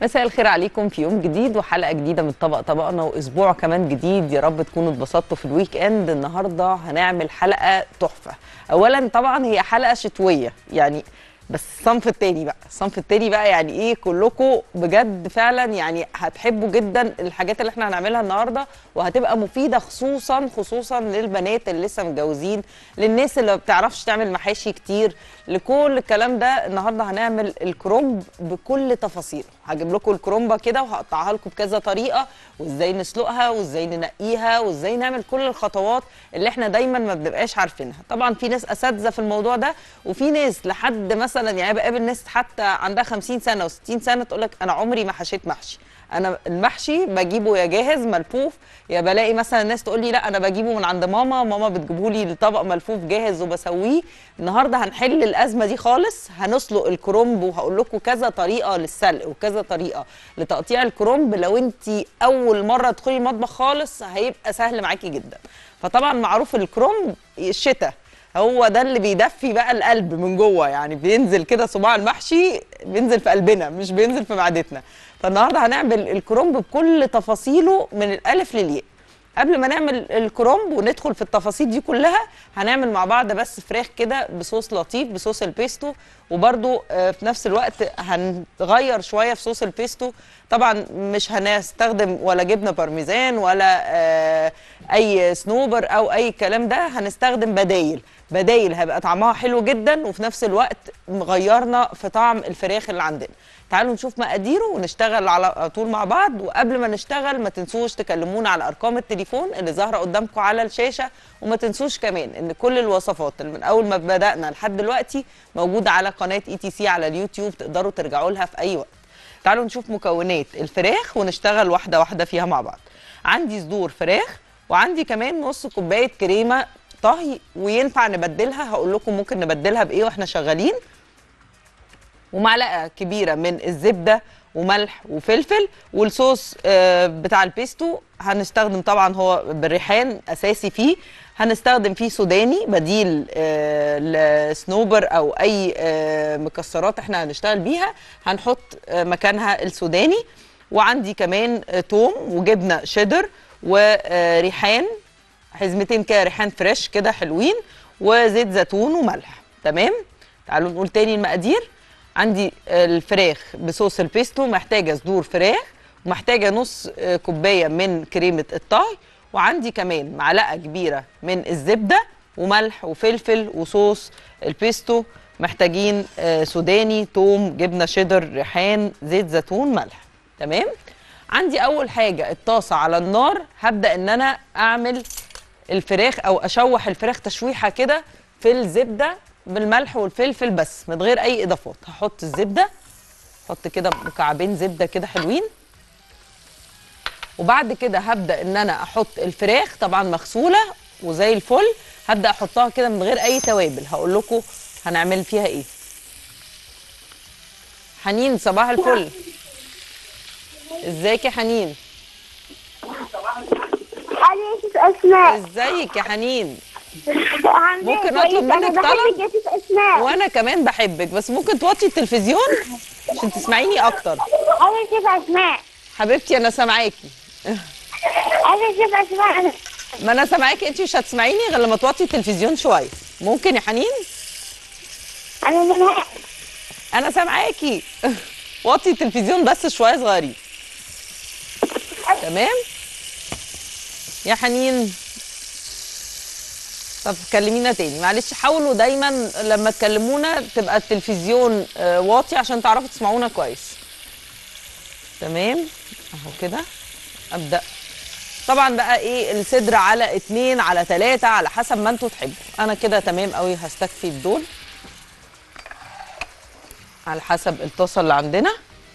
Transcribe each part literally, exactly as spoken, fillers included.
مساء الخير عليكم في يوم جديد وحلقه جديده من طبق طبقنا واسبوع كمان جديد. يا رب تكونوا اتبسطتوا في الويك اند. النهارده هنعمل حلقه تحفه. اولا طبعا هي حلقه شتويه يعني، بس الصنف التاني بقى الصنف التاني بقى يعني ايه، كلكم بجد فعلا يعني هتحبوا جدا الحاجات اللي احنا هنعملها النهارده، وهتبقى مفيده خصوصا خصوصا للبنات اللي لسه متجوزين، للناس اللي ما بتعرفش تعمل محاشي كتير، لكل الكلام ده. النهارده هنعمل الكرنب بكل تفاصيله. هجيب لكم الكرنبه كده وهقطعها لكم بكذا طريقه، وازاي نسلقها وازاي ننقيها وازاي نعمل كل الخطوات اللي احنا دايما ما بنبقاش عارفينها. طبعا في ناس اساتذه في الموضوع ده، وفي ناس لحد مثلا يعني بقابل ناس حتى عندها خمسين سنه وستين سنه تقول لك انا عمري ما حشيت محشي. انا المحشي بجيبه يا جاهز ملفوف، يا بلاقي مثلا الناس تقول لي لا انا بجيبه من عند ماما، ماما بتجيبه لي الطبق ملفوف جاهز وبسويه. النهارده هنحل الازمه دي خالص. هنسلق الكرنب وهقول لكم كذا طريقه للسلق وكذا طريقه لتقطيع الكرنب. لو انت اول مره تدخلي المطبخ خالص هيبقى سهل معاكي جدا. فطبعا معروف الكرنب الشتاء هو ده اللي بيدفي بقى القلب من جوه، يعني بينزل كده صباع المحشي بينزل في قلبنا مش بينزل في معدتنا. فالنهارده هنعمل الكرنب بكل تفاصيله من الالف للياء. قبل ما نعمل الكرنب وندخل في التفاصيل دي كلها، هنعمل مع بعض بس فراخ كده بصوص لطيف بصوص البيستو، وبرده في نفس الوقت هنغير شويه في صوص البيستو. طبعا مش هنستخدم ولا جبنه بارميزان ولا اي سنوبر او اي كلام ده، هنستخدم بدايل بدايل هيبقى طعمها حلو جدا، وفي نفس الوقت غيرنا في طعم الفراخ اللي عندنا. تعالوا نشوف مقاديره ونشتغل على طول مع بعض. وقبل ما نشتغل ما تنسوش تكلمونا على ارقام التليفون اللي ظاهره قدامكم على الشاشه، وما تنسوش كمان ان كل الوصفات اللي من اول ما بدانا لحد دلوقتي موجوده على قناه اي تي سي على اليوتيوب، تقدروا ترجعوا لها في اي وقت. تعالوا نشوف مكونات الفراخ ونشتغل واحده واحده فيها مع بعض. عندي صدور فراخ، وعندي كمان نص كوبايه كريمه طهي، وينفع نبدلها هقول لكم ممكن نبدلها بايه واحنا شغالين. ومعلقه كبيره من الزبده وملح وفلفل. والصوص بتاع البيستو هنستخدم طبعا هو بالريحان اساسي فيه، هنستخدم فيه سوداني بديل السنوبر او اي مكسرات احنا هنشتغل بيها، هنحط مكانها السوداني. وعندي كمان توم وجبنه شيدر وريحان، حزمتين كده ريحان فريش كده حلوين، وزيت زيتون وملح. تمام. تعالوا نقول تاني المقادير. عندي الفراخ بصوص البيستو، محتاجه صدور فراخ، ومحتاجه نص كوبايه من كريمه الطهي، وعندي كمان معلقه كبيره من الزبده وملح وفلفل وصوص البيستو. محتاجين سوداني، توم، جبنه شيدر، ريحان، زيت زيتون، ملح. تمام. عندي اول حاجه الطاسه على النار، هبدا ان انا اعمل الفراخ او اشوح الفراخ تشويحه كده في الزبده بالملح والفلفل بس من غير اي اضافات. هحط الزبده، احط كده مكعبين زبده كده حلوين، وبعد كده هبدا ان انا احط الفراخ طبعا مغسوله وزي الفل، هبدا احطها كده من غير اي توابل. هقول لكم هنعمل فيها ايه. حنين صباح الفل، ازيك يا حنين؟ اسماء ازيك يا حنين؟ ممكن اطلب منك طلب؟ وانا كمان بحبك، بس ممكن توطي التلفزيون عشان تسمعيني اكتر. انا شيف اسماء حبيبتي انا سامعاكي. انا شيف اسماء. ما انا سامعاكي، انت مش هتسمعيني غير لما توطي التلفزيون شويه. ممكن يا حنين؟ انا سامعاك. انا سامعاكي. وطي التلفزيون بس شويه صغيرين. تمام يا حنين؟ طب كلمينا تاني معلش. حاولوا دايما لما تكلمونا تبقى التلفزيون واطي عشان تعرفوا تسمعونا كويس. تمام اهو كده. ابدا طبعا بقى ايه، الصدر على اتنين على تلاته على حسب ما انتوا تحبوا. انا كده تمام قوي، هستكفي بدول على حسب الطاسه اللي عندنا.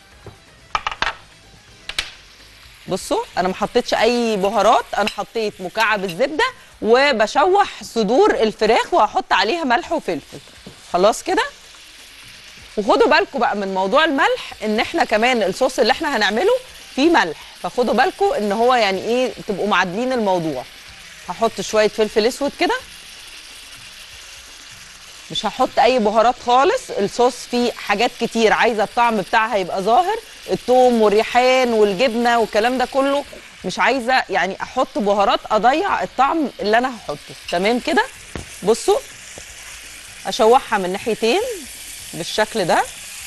بصوا انا ما حطيتش اي بهارات، انا حطيت مكعب الزبده وبشوح صدور الفراخ وهحط عليها ملح وفلفل. خلاص كده. وخدوا بالكم بقى من موضوع الملح، ان احنا كمان الصوص اللي احنا هنعمله فيه ملح، فخدوا بالكم ان هو يعني ايه تبقوا معادلين الموضوع. هحط شويه فلفل اسود كده مش هحط اي بهارات خالص. الصوص فيه حاجات كتير عايزه الطعم بتاعها يبقى ظاهر، الثوم والريحان والجبنه والكلام ده كله، مش عايزه يعني احط بهارات اضيع الطعم اللي انا هحطه. تمام كده. بصوا اشوحها من ناحيتين بالشكل ده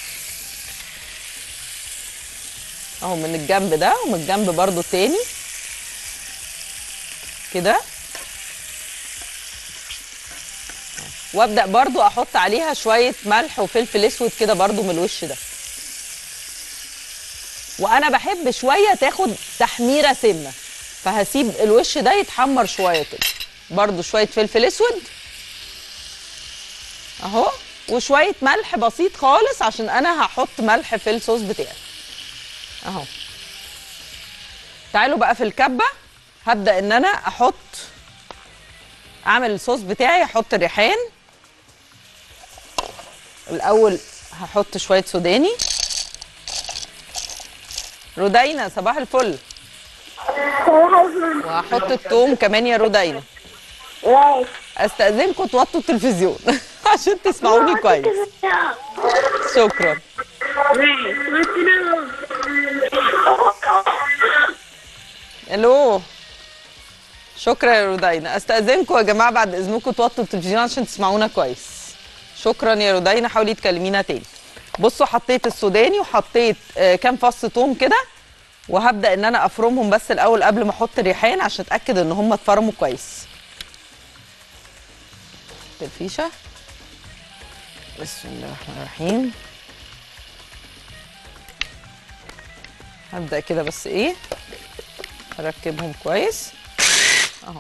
اهو، من الجنب ده ومن الجنب برضو التاني كده، وابدا برضو احط عليها شويه ملح وفلفل اسود كده برضو من الوش ده. وانا بحب شويه تاخد تحميره سنه، فهسيب الوش ده يتحمر شويه كده. برضو شويه فلفل اسود اهو، وشويه ملح بسيط خالص عشان انا هحط ملح في الصوص بتاعي اهو. تعالوا بقى في الكبه، هبدا ان انا احط اعمل الصوص بتاعي. احط الريحان الاول، هحط شويه سوداني. رودينا صباح الفل. وهحط الثوم كمان يا رودينا. استاذنكم توطوا التلفزيون عشان تسمعوني كويس. شكرا. الو، شكرا يا رودينا. استاذنكم يا جماعه بعد اذنكم توطوا التلفزيون عشان تسمعونا كويس. شكرا يا رودينا، حاولي تكلمينا تاني. بصوا حطيت السوداني وحطيت آه كام فص ثوم كده، وهبدا ان انا افرمهم بس الاول قبل ما احط الريحان عشان اتاكد ان هم اتفرموا كويس. الفيشه. بسم الله الرحمن الرحيم. هبدا كده بس ايه اركبهم كويس اهو.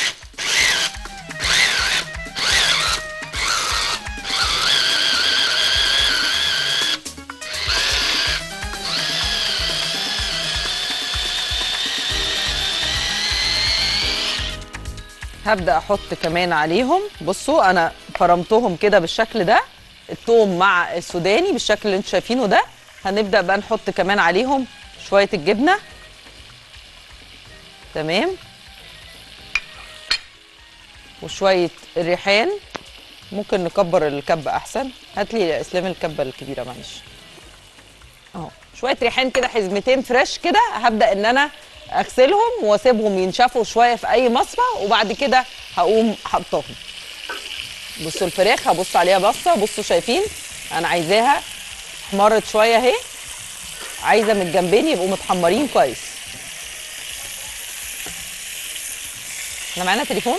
هبدأ أحط كمان عليهم. بصوا أنا فرمتهم كده بالشكل ده، الثوم مع السوداني بالشكل اللي انتوا شايفينه ده. هنبدأ بقى نحط كمان عليهم شوية الجبنة. تمام. وشوية الريحان. ممكن نكبر الكبة أحسن. هات لي يا إسلام الكبة الكبيرة معلش. أهو شوية ريحان كده، حزمتين فريش كده. هبدأ إن أنا اغسلهم واسيبهم ينشفوا شويه في اي مصفى، وبعد كده هقوم حطاهم. بصوا الفراخ هبص عليها بصه. بصوا شايفين انا عايزاها احمرت شويه اهي، عايزه من الجنبين يبقوا متحمرين كويس. احنا معانا تليفون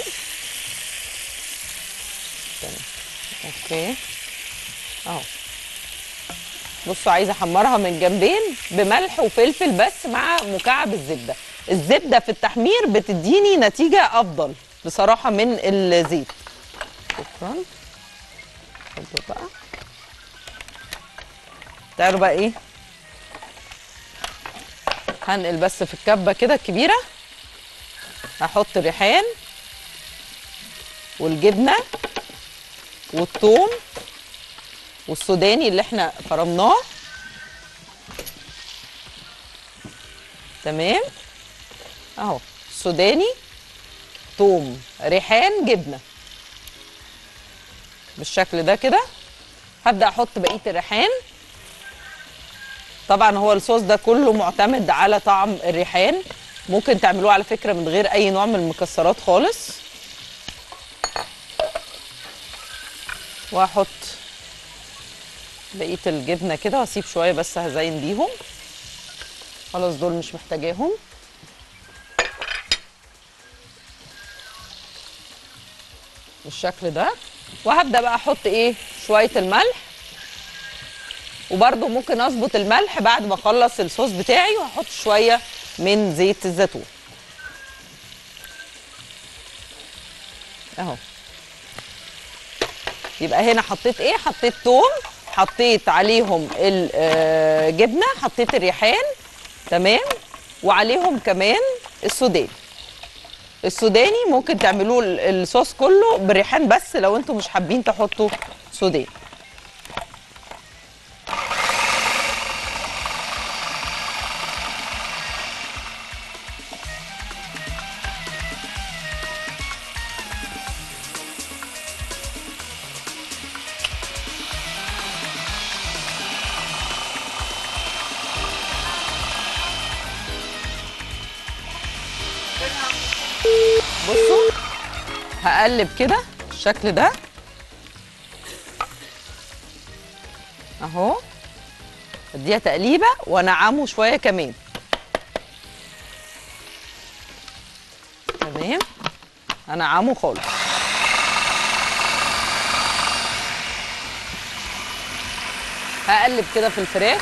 تمام. اوكي اهو. بصوا عايزه احمرها من جنبين بملح وفلفل بس مع مكعب الزبده. الزبده في التحمير بتديني نتيجه افضل بصراحه من الزيت. شكرا. اتفضل بقى. تعالوا بقى ايه، هنقل بس في الكبه كده الكبيره. هحط الريحان والجبنه والثوم والسوداني اللي احنا فرمناه. تمام اهو، سوداني ثوم ريحان جبنه بالشكل ده كده. هبدا احط بقيه الريحان. طبعا هو الصوص ده كله معتمد على طعم الريحان، ممكن تعملوه على فكره من غير اي نوع من المكسرات خالص. وهحط بقيه الجبنه كده واسيب شويه بس هزين بيهم. خلاص دول مش محتاجاهم. بالشكل ده. وهبدا بقى احط ايه شويه الملح، وبرده ممكن اظبط الملح بعد ما اخلص الصوص بتاعي، وهحط شويه من زيت الزيتون اهو. يبقى هنا حطيت ايه، حطيت توم، حطيت عليهم الجبنه، حطيت الريحان تمام، وعليهم كمان السوداني. السوداني ممكن تعملوه الصوص كله بالريحان بس لو انتم مش حابين تحطوا سوداني. بصوا هقلب كده بالشكل ده اهو، اديها تقليبه وانعمه شويه كمان. تمام، انعمه خالص. هقلب كده في الفراخ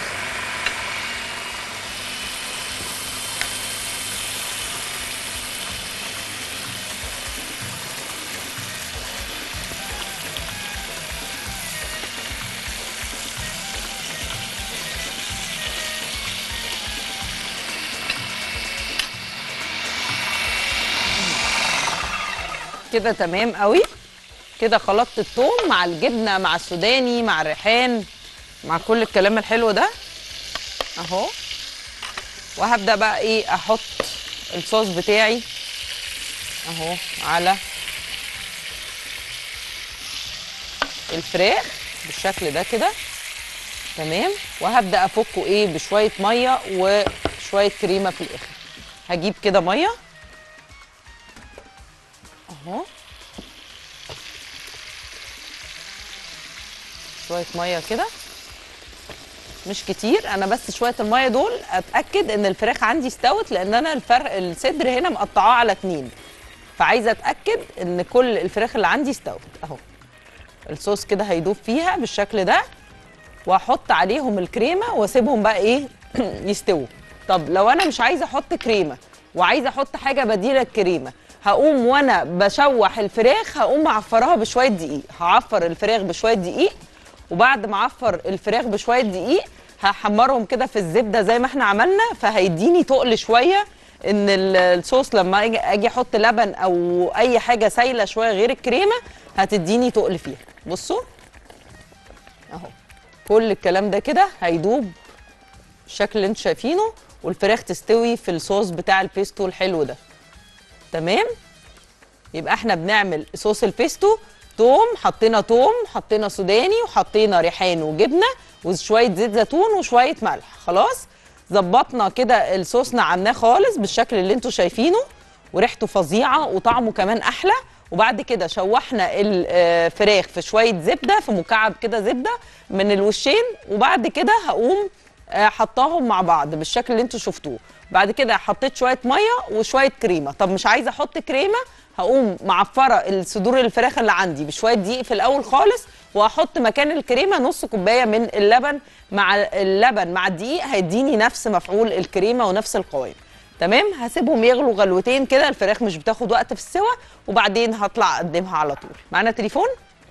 كده. تمام قوي كده، خلطت الثوم مع الجبنه مع السوداني مع الريحان مع كل الكلام الحلو ده اهو. وهبدا بقى ايه احط الصوص بتاعي اهو على الفراخ بالشكل ده كده. تمام، وهبدا افكه ايه بشويه ميه وشويه كريمه في الاخر. هجيب كده ميه اهو، شويه ميه كده مش كتير، انا بس شويه الميه دول اتاكد ان الفراخ عندي استوت، لان انا الفرق الصدر هنا مقطعاه على اتنين، فعايزه اتاكد ان كل الفراخ اللي عندي استوت اهو. الصوص كده هيدوب فيها بالشكل ده، واحط عليهم الكريمه واسيبهم بقى ايه يستووا. طب لو انا مش عايزه احط كريمه وعايزه احط حاجه بديله الكريمه، هقوم وانا بشوح الفراخ هقوم معفراها بشويه دقيق. هعفر الفراخ بشويه دقيق، وبعد ما اعفر الفراخ بشويه دقيق هحمرهم كده في الزبده زي ما احنا عملنا، فهيديني تقل شويه ان الصوص لما اجي اجي احط لبن او اي حاجه سايله شويه غير الكريمه هتديني تقل فيها. بصوا اهو، كل الكلام ده كده هيدوب بالشكل اللي انتوا شايفينه، والفراخ تستوي في الصوص بتاع البيستو الحلو ده. تمام، يبقى احنا بنعمل صوص البيستو، توم، حطينا توم، حطينا سوداني، وحطينا ريحان وجبنه وشويه زيت زيتون وشويه ملح. خلاص ظبطنا كده الصوص، نعمناه خالص بالشكل اللي انتوا شايفينه، وريحته فظيعه وطعمه كمان احلى. وبعد كده شوحنا الفراخ في شويه زبده، في مكعب كده زبده من الوشين، وبعد كده هقوم حطاهم مع بعض بالشكل اللي انتوا شفتوه. بعد كده حطيت شويه ميه وشويه كريمه. طب مش عايزه احط كريمه، هقوم معفره الصدور الفراخ اللي عندي بشويه دقيق في الاول خالص، وهحط مكان الكريمه نص كوبايه من اللبن. مع اللبن مع الدقيق هيديني نفس مفعول الكريمه ونفس القوام. تمام، هسيبهم يغلوا غلوتين كده، الفراخ مش بتاخد وقت في السوى، وبعدين هطلع اقدمها على طول. معانا تليفون.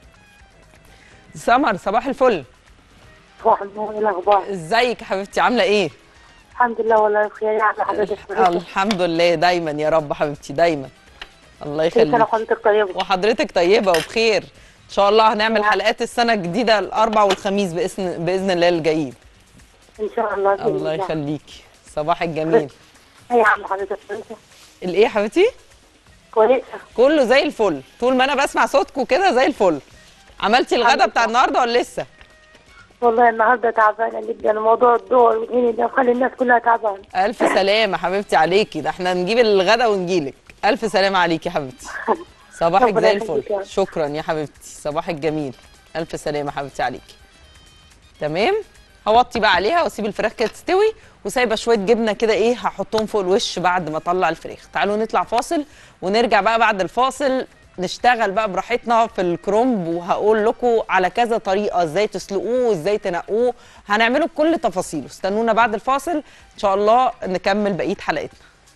سمر، صباح الفل. صباح النور، ايه الاخبار؟ ازيك يا حبيبتي، عامله ايه؟ الحمد لله والله بخير. يا حضرتك الحمد لله دايما يا رب حبيبتي، دايما الله يخليك. انا حضرتك طيبه وحضرتك طيبه وبخير ان شاء الله. هنعمل حلقات السنه الجديده الاربع والخميس باذن باذن الله الجايين ان شاء الله. الله يخليكي، صباح الجميل. ايه يا عم حضرتك كويسه؟ الايه يا حبيبتي؟ كويسه كله زي الفل، طول ما انا بسمع صوتكم كده زي الفل. عملتي الغدا بتاع النهارده ولا لسه؟ والله النهارده تعبانه جدا، موضوع الدور والهيني ده مخلي الناس كلها تعبانه. الف سلامه حبيبتي عليكي، ده احنا نجيب الغدا ونجيلك. الف سلامه عليكي يا حبيبتي، صباحك زي الفل. شكرا يا حبيبتي، صباحك جميل. الف سلامه حبيبتي عليكي. تمام، هوطي بقى عليها واسيب الفراخ كده تستوي، وسايبه شويه جبنه كده ايه هحطهم فوق الوش بعد ما اطلع الفراخ. تعالوا نطلع فاصل ونرجع بقى بعد الفاصل نشتغل بقى براحتنا في الكرومب، وهقول لكم على كذا طريقه ازاي تسلقوه وازاي تنقوه، هنعمله بكل تفاصيله. استنونا بعد الفاصل ان شاء الله نكمل بقيه حلقتنا.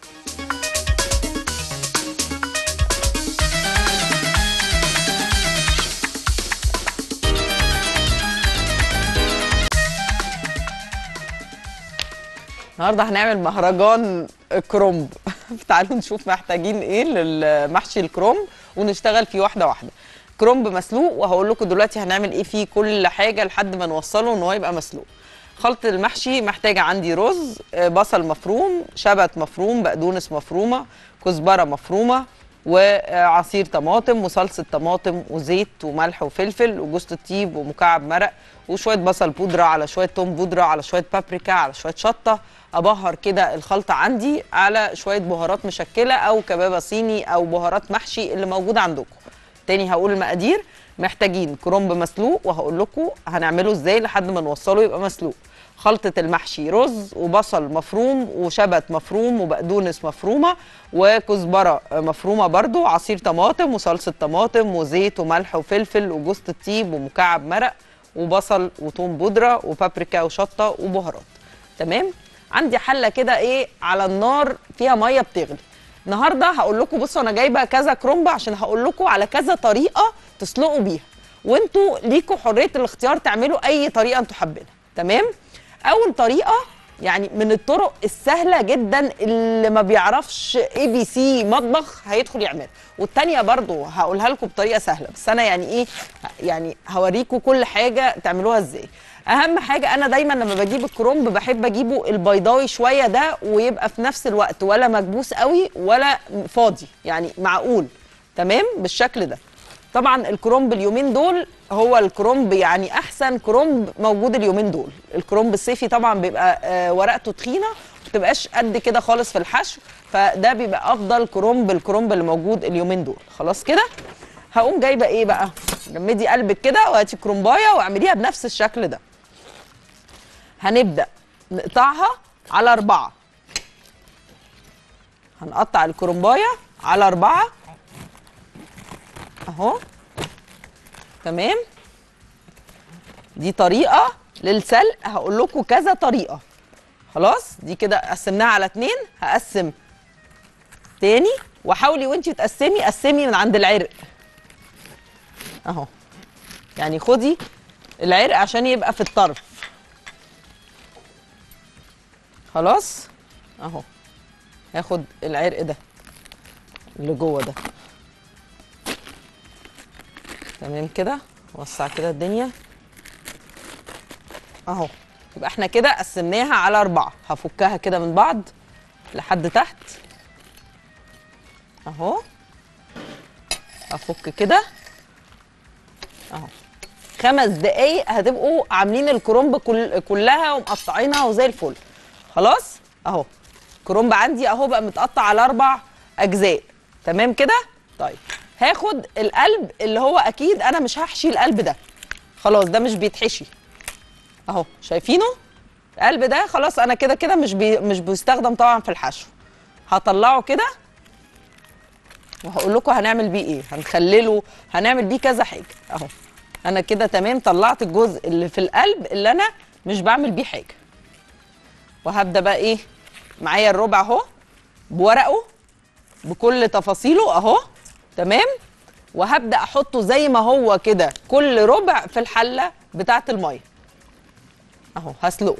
النهارده هنعمل مهرجان كرومب تعالوا نشوف محتاجين ايه للمحشي الكرومب ونشتغل فيه واحده واحده. كرومب مسلوق، وهقول لكم دلوقتي هنعمل ايه فيه كل حاجه لحد ما نوصله ان هو يبقى مسلوق. خلطه المحشي محتاجه عندي رز، بصل مفروم، شبت مفروم، بقدونس مفرومه، كزبره مفرومه، وعصير طماطم وصلصه طماطم وزيت وملح وفلفل وجوز الطيب ومكعب مرق وشويه بصل بودره على شويه توم بودره على شويه بابريكا على شويه شطه. ابهر كده الخلطه عندي على شويه بهارات مشكله او كبابه صيني او بهارات محشي اللي موجوده عندكم. تاني هقول المقادير. محتاجين كرنب مسلوق وهقول لكم هنعمله ازاي لحد ما نوصله يبقى مسلوق. خلطه المحشي رز وبصل مفروم وشبت مفروم وبقدونس مفرومه وكزبره مفرومه برضو، عصير طماطم وصلصه طماطم وزيت وملح وفلفل وجوز الطيب ومكعب مرق وبصل وثوم بودره وبابريكا وشطه وبهارات. تمام. عندي حله كده ايه على النار فيها ميه بتغلي. النهارده هقول لكم بصوا انا جايبه كذا كرنب عشان هقول لكم على كذا طريقه تسلقوا بيها، وانتوا ليكوا حريه الاختيار تعملوا اي طريقه انتوا حابينها. تمام. اول طريقه يعني من الطرق السهله جدا اللي ما بيعرفش اي بي سي مطبخ هيدخل يعملها، والتانيه برضو هقولها لكم بطريقه سهله، بس انا يعني ايه يعني هوريكم كل حاجه تعملوها ازاي. اهم حاجه انا دايما لما بجيب الكرنب بحب اجيبه البيضاوي شويه ده، ويبقى في نفس الوقت ولا مكبوس قوي ولا فاضي، يعني معقول. تمام بالشكل ده. طبعا الكرنب اليومين دول هو الكرنب يعني احسن كرنب موجود اليومين دول. الكرنب الصيفي طبعا بيبقى آه ورقته تخينه ما بتبقاش قد كده خالص في الحشو، فده بيبقى افضل كرنب الكرنب اللي موجود اليومين دول. خلاص كده هقوم جايبه ايه بقى، جمدي قلبك كده وهاتي كرنبايه واعمليها بنفس الشكل ده. هنبدا نقطعها على اربعه. هنقطع الكرنبايه على اربعه اهو. تمام. دي طريقه للسلق، هقول لكم كذا طريقه. خلاص دي كده قسمناها على اتنين، هقسم تاني وحاولي وانتي بتقسمي قسمي من عند العرق اهو، يعني خدي العرق عشان يبقى في الطرف. خلاص اهو، هاخد العرق ده اللي جوه ده. تمام كده. وسع كده الدنيا اهو. يبقى احنا كده قسمناها على اربعه. هفكها كده من بعض لحد تحت اهو. افك كده اهو. خمس دقايق هتبقوا عاملين الكرنب كل كلها ومقطعينها وزي الفل. خلاص اهو الكرنب عندي اهو بقى متقطع على اربع اجزاء. تمام كده. طيب هاخد القلب اللي هو اكيد انا مش هحشي القلب ده، خلاص ده مش بيتحشي اهو، شايفينه القلب ده خلاص انا كده كده مش بي مش بيستخدم طبعا في الحشو. هطلعه كده وهقول لكم هنعمل بيه ايه، هنخلله هنعمل بيه كذا حاجه اهو. انا كده تمام طلعت الجزء اللي في القلب اللي انا مش بعمل بيه حاجه، وهبدا بقى ايه معايا الربع اهو بورقه بكل تفاصيله اهو. تمام. وهبدا احطه زي ما هو كده كل ربع في الحله بتاعه الميه اهو. هسلقه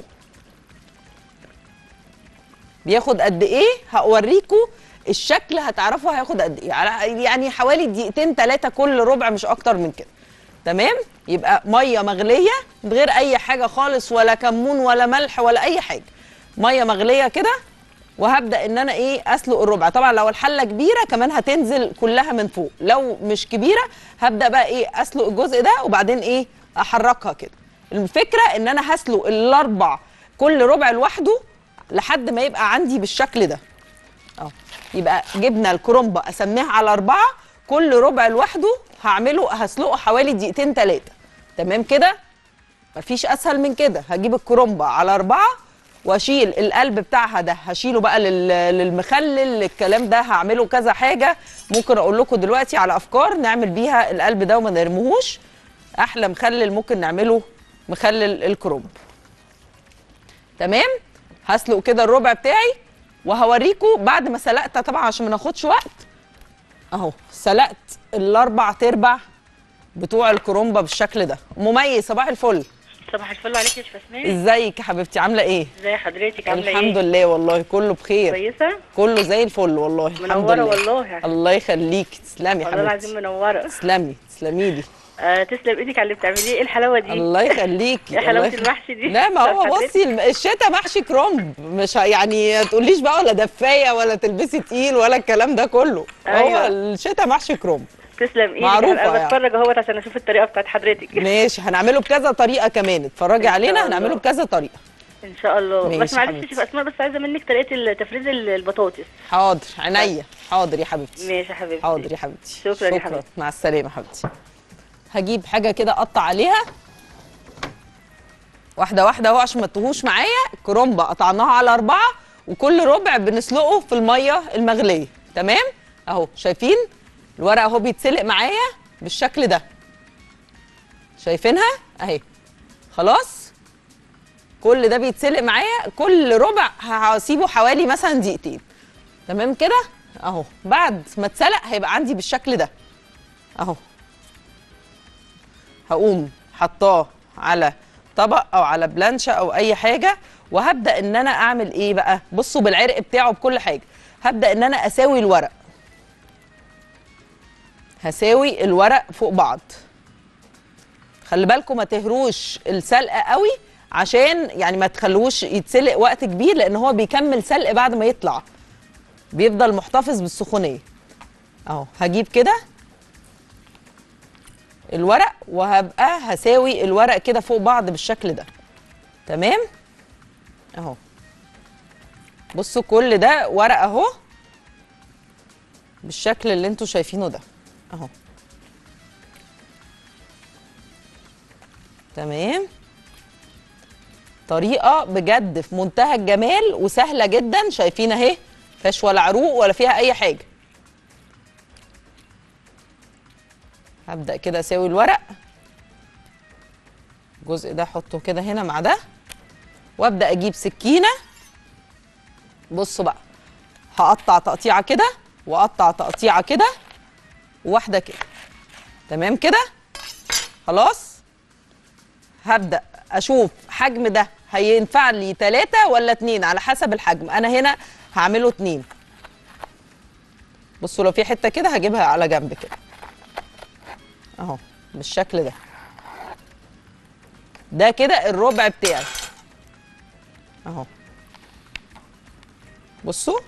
بياخد قد ايه هوريكم الشكل، هتعرفوا هياخد قد ايه، يعني حوالي دقيقتين ثلاثه كل ربع مش اكتر من كده. تمام. يبقى ميه مغليه من غير اي حاجه خالص، ولا كمون ولا ملح ولا اي حاجه، ميه مغليه كده. وهبدا ان انا ايه اسلق الربع. طبعا لو الحله كبيره كمان هتنزل كلها من فوق، لو مش كبيره هبدا بقى ايه اسلق الجزء ده وبعدين ايه احركها كده. الفكره ان انا هسلق الاربع كل ربع لوحده لحد ما يبقى عندي بالشكل ده اهو. يبقى جبنا الكرنبه قسمناها على اربعه، كل ربع لوحده هعمله هسلقه حوالي دقيقتين ثلاثه. تمام كده. مفيش اسهل من كده. هجيب الكرنبه على اربعه واشيل القلب بتاعها ده، هشيله بقى للمخلل الكلام ده، هعمله كذا حاجه. ممكن اقول لكم دلوقتي على افكار نعمل بيها القلب ده وما نرموهوش. احلى مخلل ممكن نعمله مخلل الكرنب. تمام. هسلق كده الربع بتاعي وهوريكم بعد ما سلقت طبعا عشان ما ناخدش وقت اهو. سلقت الاربع تربع بتوع الكرنبه بالشكل ده. مميز صباح الفل. صباح الفل عليكي يا شفاسماء. ازيك يا حبيبتي عامله ايه؟ ازي حضرتك عامله ايه؟ الحمد لله والله كله بخير. كويسه؟ كله زي الفل والله الحمد لله. منوره والله. الله يخليكي تسلمي يا حبيبتي. والله العظيم منوره. تسلمي تسلمي لي. آه تسلم ايدك على اللي بتعمليه، ايه الحلاوه دي؟ الله يخليكي. يا حلاوه الله يخ- المحشي دي. لا ما هو حضرتك. بصي الم- الشتاء محشي كرنب، مش ه- يعني تقوليش بقى ولا دفايه ولا تلبسي تقيل ولا الكلام ده كله. هو أيوة. الشتاء محشي كرنب. تسلم ايدك، معروفة انا يعني. بتفرج اهوت عشان اشوف الطريقه بتاعت حضرتك. ماشي، هنعمله بكذا طريقه كمان، اتفرجي إن علينا شاء هنعمله الله. بكذا طريقه. ان شاء الله. ماشي بس معلش حبيبتي. شوف اسماء، بس عايزه منك طريقه تفريز البطاطس. حاضر عينيا، حاضر يا حبيبتي. ماشي يا حبيبتي. حاضر يا حبيبتي. شكرا يا حبيبتي. مع السلامه حبيبتي. هجيب حاجه كده اقطع عليها واحده واحده اهو عشان ما تتوهوش معايا. كرنبه قطعناها على اربعه، وكل ربع بنسلقه في الميه المغليه. تمام اهو، شايفين الورق اهو بيتسلق معايا بالشكل ده، شايفينها اهي. خلاص كل ده بيتسلق معايا، كل ربع هسيبه حوالي مثلا دقيقتين. تمام كده اهو. بعد ما اتسلق هيبقى عندي بالشكل ده اهو. هقوم حطاه على طبق او على بلانشه او اي حاجه، وهبدا ان انا اعمل ايه بقى. بصوا بالعرق بتاعه بكل حاجه. هبدا ان انا اساوي الورق، هساوي الورق فوق بعض. خلي بالكم ما تهروش السلقه قوي، عشان يعني ما تخلوش يتسلق وقت كبير، لان هو بيكمل سلق بعد ما يطلع، بيفضل محتفظ بالسخونيه. اهو هجيب كده الورق، وهبقى هساوي الورق كده فوق بعض بالشكل ده. تمام اهو. بصوا كل ده ورق اهو بالشكل اللي انتوا شايفينه ده اهو. تمام. طريقه بجد في منتهى الجمال وسهله جدا. شايفين اهي، مفيهاش ولا عروق ولا فيها اي حاجه. هبدأ كده اساوي الورق، الجزء ده احطه كده هنا مع ده، وابدأ اجيب سكينة. بصوا بقى، هقطع تقطيعة كده واقطع تقطيعة كده وواحدة كده. تمام كده خلاص. هبدأ اشوف حجم ده هينفع لي تلاتة ولا اتنين على حسب الحجم. انا هنا هعمله اتنين. بصوا لو في حتة كده هجيبها على جنب كده اهو بالشكل ده. ده كده الربع بتاعي اهو. بصوا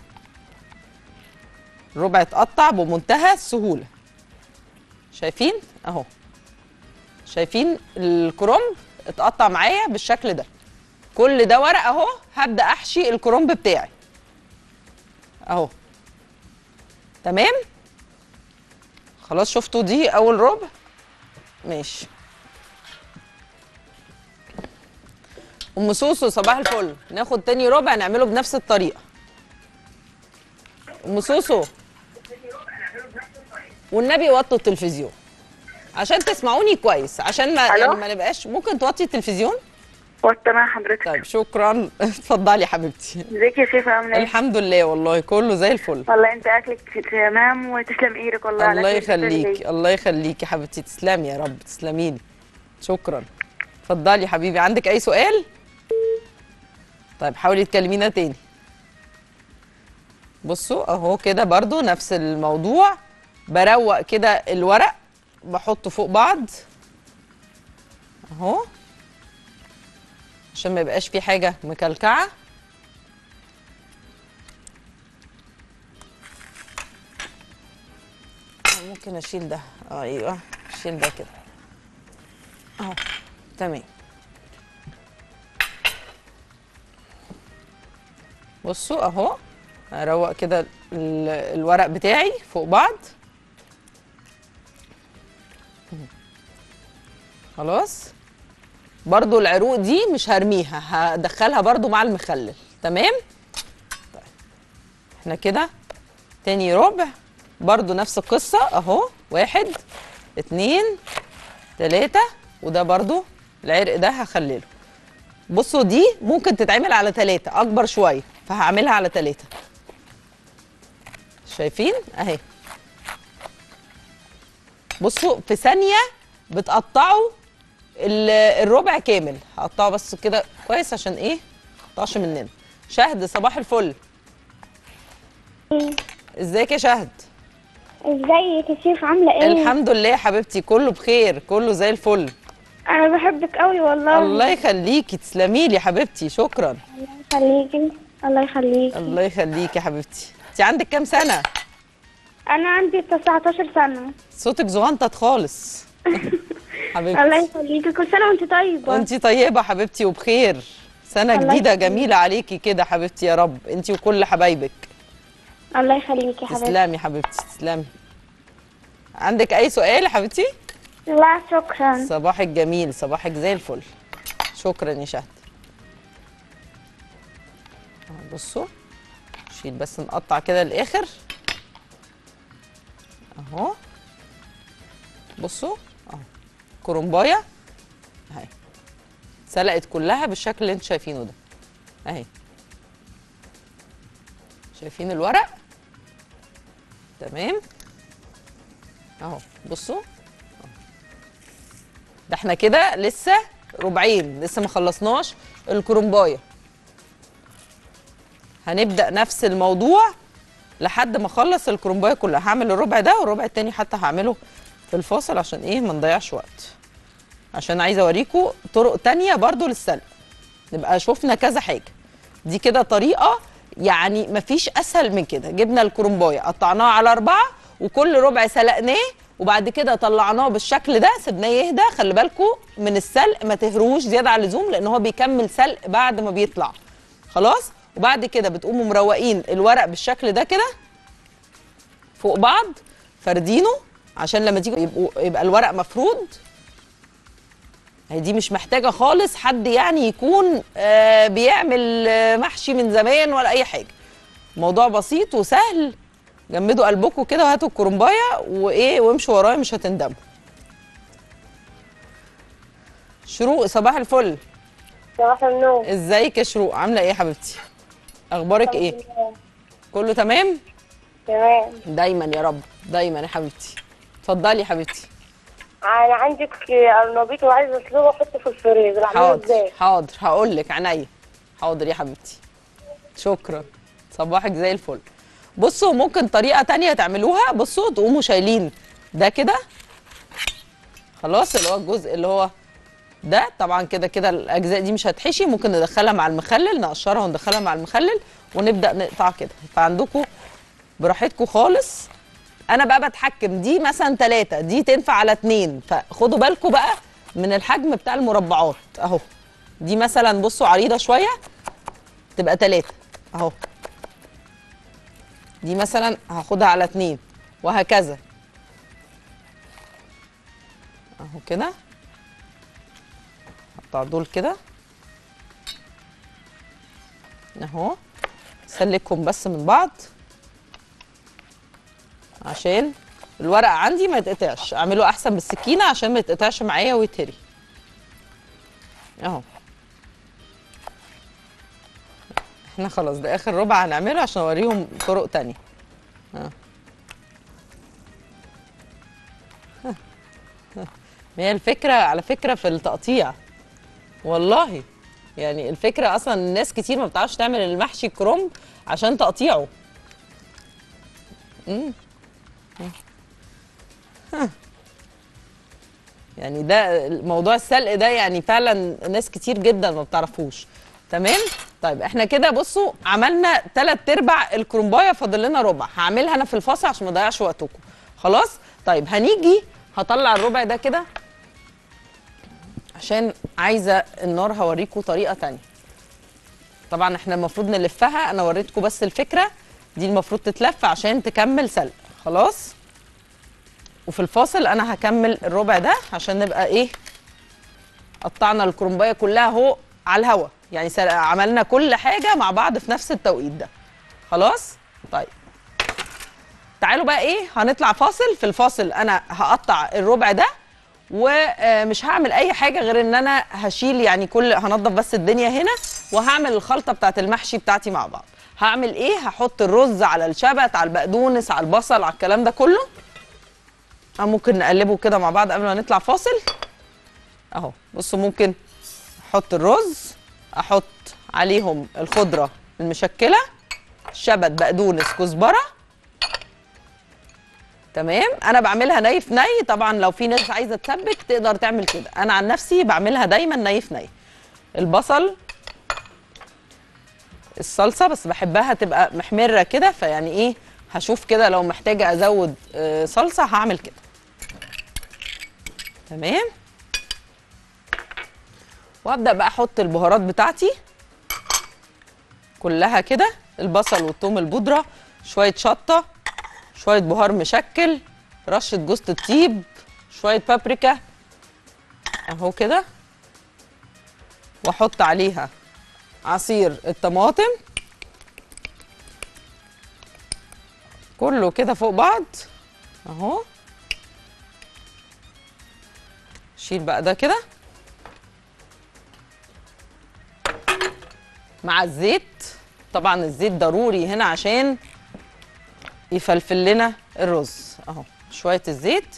الربع اتقطع بمنتهى السهوله. شايفين اهو، شايفين الكرنب اتقطع معايا بالشكل ده. كل ده ورق اهو. هبدا احشي الكرنب بتاعي اهو. تمام خلاص. شفتوا دي اول ربع. ماشي. ام سوسو صباح الفل. ناخد تاني ربع نعمله بنفس الطريقه. ام سوسو والنبي وطوا التلفزيون عشان تسمعوني كويس، عشان ما ألو؟ يعني ما نبقاش. ممكن توطي التلفزيون؟ تمام حضرتك. طيب شكرا. اتفضلي يا حبيبتي. ازيك يا شيخة عاملة ايه؟ الحمد لله والله كله زي الفل. والله انت اكلك تمام وتسلم ايدك والله على الله أكلك الفل يخليك، ليا. الله يخليك يا حبيبتي. تسلمي يا رب، تسلمي لي. شكرا. اتفضلي يا حبيبي، عندك اي سؤال؟ طيب حاولي تكلمينا تاني. بصوا اهو كده برضو نفس الموضوع. بروق كده الورق، بحطه فوق بعض اهو عشان ما يبقاش فيه حاجه مكلكعه. ممكن اشيل ده. اه ايوه اشيل ده كده اهو. تمام. بصوا اهو اروق كده ال- الورق بتاعي فوق بعض. خلاص. برضو العروق دي مش هرميها، هدخلها برضو مع المخلل. تمام. طيب احنا كده تاني ربع برضو نفس القصة اهو. واحد اتنين تلاتة، وده برضو العرق ده هخلله. بصوا دي ممكن تتعمل على تلاتة، اكبر شوية، فهعملها على تلاتة. شايفين اهي. بصوا في ثانية بتقطعوا ال- الربع كامل. هقطعه بس كده كويس عشان ايه ميقطعش مننا. شهد صباح الفل. ازيك يا شهد؟ ازيك يا شيف؟ عامله ايه؟ الحمد لله يا حبيبتي، كله بخير، كله زي الفل. انا بحبك قوي والله. الله يخليكي، تسلمي لي يا حبيبتي، شكرا. الله يخليكي. الله يخليكي. الله يخليكي يا حبيبتي. انت عندك كام سنه؟ انا عندي تسعتاشر سنه. صوتك زغنطت خالص. حبيبتي الله يخليكي، كل سنه وانت طيبه. وانت طيبه حبيبتي وبخير. سنه الله جديده يخليكي. جميله عليكي كده حبيبتي، يا رب انت وكل حبايبك. الله يخليكي يا حبيبتي. تسلمي يا حبيبتي، تسلمي. عندك اي سؤال يا حبيبتي؟ لا شكرا. صباحك جميل، صباحك زي الفل. شكرا يا شهد. بصوا، شيل بس نقطع كده للاخر اهو. بصوا اهو، كرنبايه اهي سلقت كلها بالشكل اللي انتوا شايفينه ده اهي. شايفين الورق؟ تمام اهو. بصوا ده احنا كده لسه ربعين، لسه ما خلصناش الكرنبايه. هنبدأ نفس الموضوع لحد ما اخلص الكرنبايه كلها. هعمل الربع ده والربع التاني حتى هعمله في الفاصل عشان ايه ما نضيعش وقت، عشان عايزه اوريكم طرق تانية برضو للسلق. نبقى شوفنا كذا حاجه. دي كده طريقه يعني مفيش اسهل من كده. جبنا الكرنبايه قطعناه على اربعه وكل ربع سلقناه وبعد كده طلعناه بالشكل ده، سيبناه يهدى. خلي بالكم من السلق، ما تهروش زياده عن اللزوم لان هو بيكمل سلق بعد ما بيطلع. خلاص؟ وبعد كده بتقوموا مروقين الورق بالشكل ده كده فوق بعض، فردينه عشان لما تيجوا يبقوا يبقى الورق مفرود. هي دي مش محتاجه خالص حد يعني يكون آه بيعمل آه محشي من زمان ولا اي حاجه. موضوع بسيط وسهل. جمدوا قلبكم كده وهاتوا الكرنبايه وايه وامشوا ورايا مش هتندموا. شروق صباح الفل. صباح النور. ازيك يا شروق؟ عامله ايه يا حبيبتي؟ اخبارك ايه؟ كله تمام؟ تمام. دايما يا رب، دايما يا حبيبتي. اتفضلي يا حبيبتي. انا عندك قرنبيط وعايزه اسلقه واحطه في الفريزر، اعمله حاضر ازاي؟ حاضر هقول لك عينيا. حاضر يا حبيبتي. شكرا. صباحك زي الفل. بصوا ممكن طريقه تانية تعملوها. بصوا تقوموا شايلين ده كده خلاص، اللي هو الجزء اللي هو ده. طبعا كده كده الاجزاء دي مش هتحشي، ممكن ندخلها مع المخلل، نقشرها وندخلها مع المخلل ونبدا نقطع كده. فعندكم براحتكم خالص. انا بقى بتحكم دي مثلا ثلاثة، دي تنفع على اتنين، فخدوا بالكم بقى من الحجم بتاع المربعات اهو. دي مثلا بصوا عريضه شويه تبقى ثلاثة اهو. دي مثلا هاخدها على اتنين وهكذا اهو كده. هقطع دول كده اهو. سلكهم بس من بعض عشان الورق عندي ما يتقطعش. اعمله احسن بالسكينه عشان ما يتقطعش معايا ويتهري اهو. احنا خلاص ده اخر ربع هنعمله عشان اوريهم طرق تانية. اه ما هي الفكره على فكره في التقطيع والله. يعني الفكره اصلا الناس كتير ما بتعرفش تعمل المحشي الكرنب عشان تقطيعه. امم يعني ده موضوع السلق ده يعني فعلا ناس كتير جدا ما بتعرفوش. تمام. طيب احنا كده بصوا عملنا تلات ارباع الكرنبايه، فاضل لنا ربع. هعملها انا في الفاصل عشان ما اضيعش وقتكم. خلاص. طيب هنيجي هطلع الربع ده كده عشان عايزه النار هوريكم طريقه تانية. طبعا احنا المفروض نلفها، انا وريتكم بس الفكره دي المفروض تتلف عشان تكمل سلق. خلاص. وفي الفاصل انا هكمل الربع ده عشان نبقى ايه قطعنا الكرنبايه كلها اهو على الهوا. يعني عملنا كل حاجه مع بعض في نفس التوقيت ده. خلاص. طيب تعالوا بقى ايه هنطلع فاصل. في الفاصل انا هقطع الربع ده ومش هعمل اي حاجه غير ان انا هشيل يعني كل هنضف بس الدنيا هنا وهعمل الخلطه بتاعت المحشي بتاعتي مع بعض. هعمل ايه؟ هحط الرز على الشبت على البقدونس على البصل على الكلام ده كله. ممكن نقلبه كده مع بعض قبل ما نطلع فاصل اهو. بصوا ممكن احط الرز، احط عليهم الخضره المشكله، شبت بقدونس كزبره تمام. انا بعملها ني في ني، طبعا لو في ناس عايزه تسبك تقدر تعمل كده، انا عن نفسي بعملها دايما ني في ني. البصل، الصلصه بس بحبها تبقى محمره كده، فيعني ايه هشوف كده لو محتاجه ازود آه صلصه هعمل كده. تمام. وابدا بقى احط البهارات بتاعتي كلها كده، البصل والثوم البودره، شويه شطه، شويه بهار مشكل، رشه جوز الطيب، شويه بابريكا اهو كده، واحط عليها عصير الطماطم كله كده فوق بعض اهو. شيل بقى ده كده مع الزيت، طبعا الزيت ضروري هنا عشان يفلفل لنا الرز اهو. شويه الزيت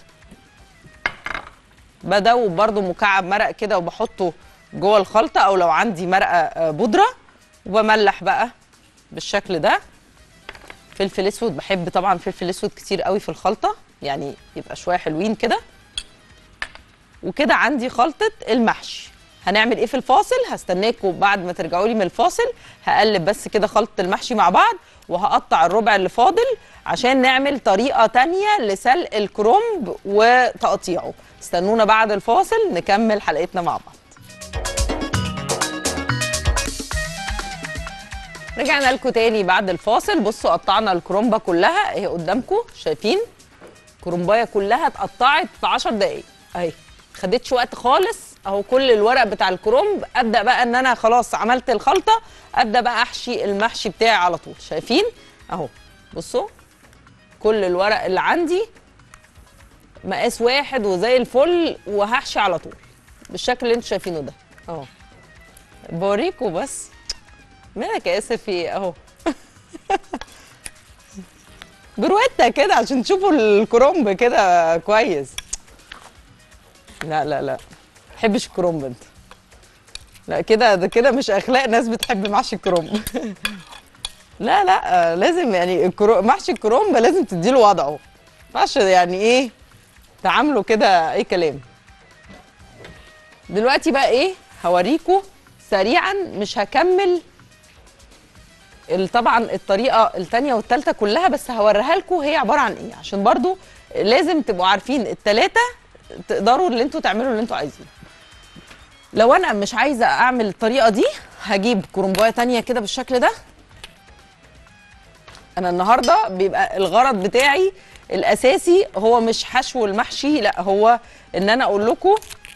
بدوب برضو مكعب مرق كده وبحطه جوه الخلطه، او لو عندي مرقه بودره، وبملح بقى بالشكل ده. فلفل اسود، بحب طبعا فلفل اسود كتير قوي في الخلطه، يعني يبقى شويه حلوين كده. وكده عندي خلطه المحشي. هنعمل ايه في الفاصل؟ هستناكم بعد ما ترجعوا لي من الفاصل. هقلب بس كده خلطه المحشي مع بعض، وهقطع الربع اللي فاضل عشان نعمل طريقه تانية لسلق الكرنب وتقطيعه. استنونا بعد الفاصل نكمل حلقتنا مع بعض. رجعنا لكم تاني بعد الفاصل. بصوا قطعنا الكرنبه كلها اهي قدامكم، شايفين الكرنبايه كلها اتقطعت في عشر دقايق اهي، خدتش وقت خالص اهو. كل الورق بتاع الكرنب ابدا بقى ان انا خلاص عملت الخلطه، ابدا بقى احشي المحشي بتاعي على طول. شايفين اهو، بصوا كل الورق اللي عندي مقاس واحد وزي الفل، وهحشي على طول بالشكل اللي انتوا شايفينه ده اهو. بوريكم بس مالك يا اسف في اهو بروتة كده عشان تشوفوا الكرنب كده كويس. لا لا لا بحبش الكرنب انت، لا كده ده كده مش اخلاق ناس بتحب محشي الكرنب لا لا لازم يعني الكرو... محشي الكرنب لازم تديله وضعه، محشي يعني ايه تعامله كده اي كلام. دلوقتي بقى ايه هوريكم سريعا، مش هكمل طبعا الطريقه الثانيه والثالثه كلها، بس هوريها لكم هي عباره عن ايه، عشان برضو لازم تبقوا عارفين الثلاثه تقدروا اللي انتوا تعملوا اللي انتوا عايزينه. لو انا مش عايزه اعمل الطريقه دي هجيب كرنبايه ثانيه كده بالشكل ده. انا النهارده بيبقى الغرض بتاعي الاساسي هو مش حشو المحشي، لا هو ان انا اقول لكم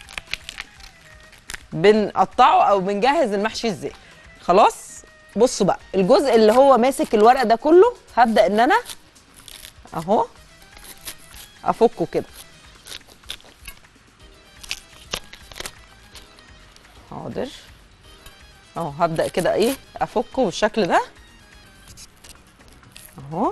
بنقطعه او بنجهز المحشي ازاي. خلاص بصوا بقى الجزء اللي هو ماسك الورق ده كله هبدا ان انا اهو افكه كده. حاضر اهو، هبدا كده ايه افكه بالشكل ده اهو.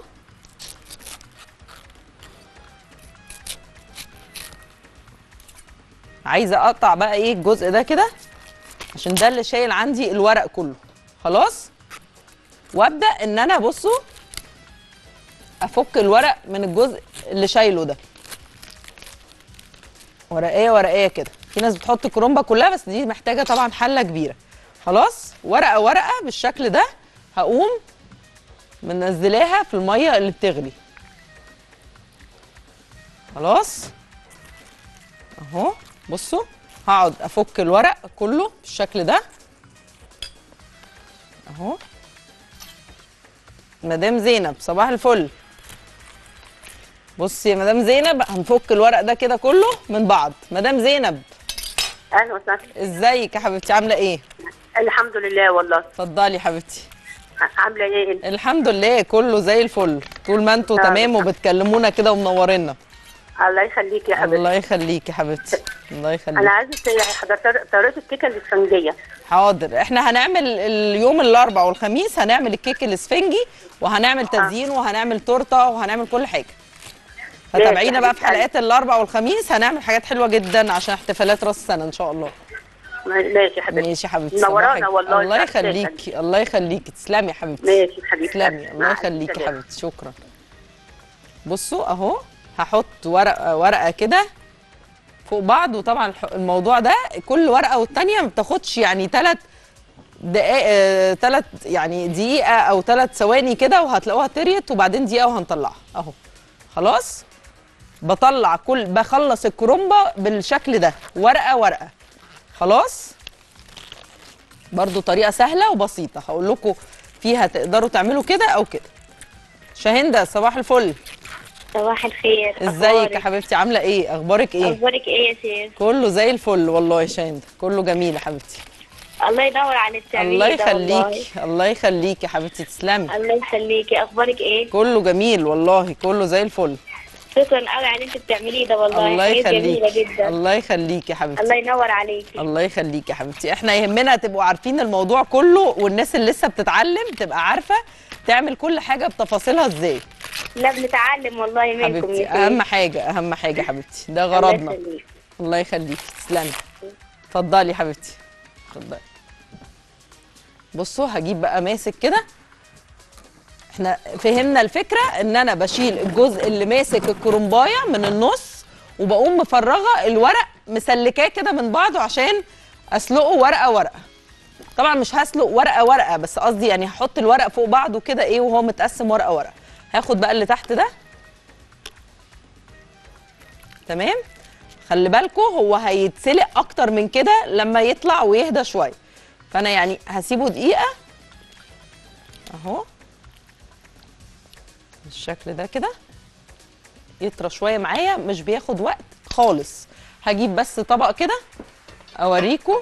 عايزه اقطع بقى ايه الجزء ده كده عشان ده اللي شايل عندي الورق كله. خلاص وابدا ان انا بصوا افك الورق من الجزء اللي شايله ده ورقيه ورقيه كده. في ناس بتحط الكرنبه كلها بس دي محتاجه طبعا حله كبيره. خلاص ورقه ورقه بالشكل ده هقوم منزلاها في الميه اللي بتغلي. خلاص اهو بصوا هقعد افك الورق كله بالشكل ده اهو. مدام زينب صباح الفل. بصي يا مدام زينب هنفك الورق ده كده كله من بعض. مدام زينب اهلا وسهلا. ازيك يا حبيبتي عامله ايه؟ الحمد لله والله. اتفضلي يا حبيبتي. عامله ايه انت؟ الحمد لله كله زي الفل، طول ما انتوا تمام وبتكلمونا كده ومنورينا. الله يخليك يا حبيبتي. الله يخليك يا حبيبتي. الله يخليك. انا عايزه حضرتك طريقه الكيكه الاسفنجيه. حاضر. احنا هنعمل اليوم الاربعاء والخميس هنعمل الكيك الاسفنجي، وهنعمل تزيين وهنعمل تورته وهنعمل كل حاجه. فتابعينا بقى في حلقات الاربعاء والخميس، هنعمل حاجات حلوه جدا عشان احتفالات راس السنه ان شاء الله. ماشي يا حبيبتي. ماشي يا حبيبتي. منورانا والله. الله يخليكي الله يخليكي. تسلمي يا حبيبتي. ماشي يا حبيبتي. تسلمي الله يخليكي يا حبيبتي. شكرا. بصوا اهو هحط ورقه ورقه كده فوق بعض. وطبعا الموضوع ده كل ورقه والتانيه ما بتاخدش يعني ثلاث دقائق، ثلاث يعني دقيقه او ثلاث ثواني كده وهتلاقوها طريت، وبعدين دقيقه وهنطلعها اهو. خلاص بطلع كل بخلص الكرومبه بالشكل ده ورقه ورقه. خلاص برضو طريقه سهله وبسيطه هقول لكم فيها تقدروا تعملوا كده او كده. شاهندة صباح الفل. صباح الخير. ازيك يا حبيبتي؟ عامله ايه؟ اخبارك ايه؟ اخبارك ايه يا شيخ؟ كله زي الفل والله يا شاهندة، كله جميل يا حبيبتي. الله يدور على اللي بتعمليه الله ده والله. يخليكي الله يخليكي يا حبيبتي، تسلمي. الله يخليكي. اخبارك ايه؟ كله جميل والله، كله زي الفل. شكرا قوي على اللي انت بتعمليه ده والله. الله حاجات جميله يخليكي جدا. الله يخليكي يا حبيبتي. الله ينور عليكي. الله يخليكي يا حبيبتي. احنا يهمنا تبقوا عارفين الموضوع كله، والناس اللي لسه بتتعلم تبقى عارفه تعمل كل حاجه بتفاصيلها ازاي. لا بنتعلم والله منكم حبيبتي يا شيخ. اهم حاجه اهم حاجه يا حبيبتي، ده غرضنا. الله يخليك. الله يخليكي تسلمي. اتفضلي يا حبيبتي اتفضلي. بصوا هجيب بقى ماسك كده. احنا فهمنا الفكره ان انا بشيل الجزء اللي ماسك الكرنبايه من النص، وبقوم مفرغه الورق مسلكاه كده من بعضه عشان اسلقه ورقه ورقه. طبعا مش هسلق ورقه ورقه، بس قصدي يعني هحط الورق فوق بعضه كده ايه وهو متقسم ورقه ورقه. هاخد بقى اللي تحت ده تمام. خلي بالكم هو هيتسلق اكتر من كده لما يطلع ويهدى شويه، فانا يعني هسيبه دقيقه اهو بالشكل ده كده يطرى شويه معايا، مش بياخد وقت خالص. هجيب بس طبق كده اوريكم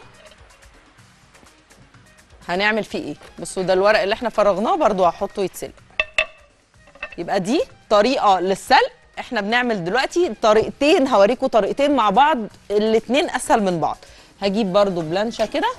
هنعمل فيه ايه. بصوا ده الورق اللي احنا فرغناه برضو هحطه يتسلق. يبقى دي طريقه للسلق. احنا بنعمل دلوقتي طريقتين، هوريكم طريقتين مع بعض الاتنين اسهل من بعض. هجيب برضو بلانشه كده،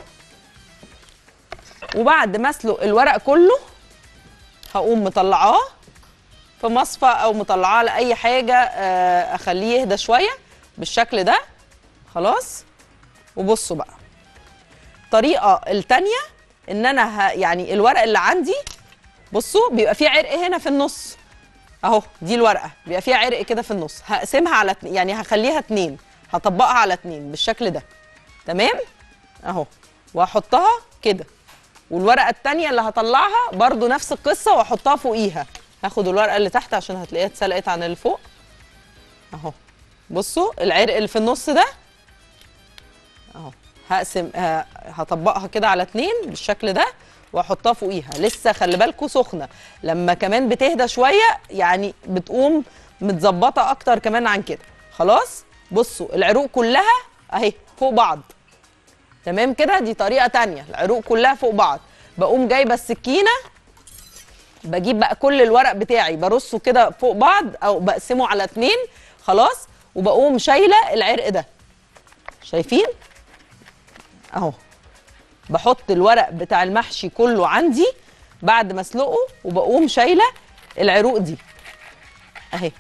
وبعد ما اسلق الورق كله هقوم مطلعاه في مصفى او مطلعاه لاي حاجه اخليه يهدى شويه بالشكل ده. خلاص. وبصوا بقى الطريقه الثانيه ان انا ه... يعني الورق اللي عندي بصوا بيبقى فيه عرق هنا في النص اهو. دي الورقه بيبقى فيها عرق كده في النص، هقسمها على يعني هخليها اتنين، هطبقها على اتنين بالشكل ده تمام اهو، وهحطها كده. والورقه الثانيه اللي هطلعها برضو نفس القصه واحطها فوقيها. هاخد الورقه اللي تحت عشان هتلاقيها اتسلقت عن اللي فوق اهو. بصوا العرق اللي في النص ده اهو، هقسم هطبقها كده على اتنين بالشكل ده واحطها فوقيها. لسه خلي بالكم سخنه، لما كمان بتهدى شويه يعني بتقوم متظبطه اكتر كمان عن كده. خلاص. بصوا العروق كلها اهي فوق بعض تمام كده. دي طريقه تانية، العروق كلها فوق بعض. بقوم جايبه السكينه بجيب بقى كل الورق بتاعي برصه كده فوق بعض او بقسمه على اتنين. خلاص. وبقوم شايله العرق ده شايفين اهو. بحط الورق بتاع المحشي كله عندي بعد ما اسلقه، وبقوم شايله العروق دي اهي.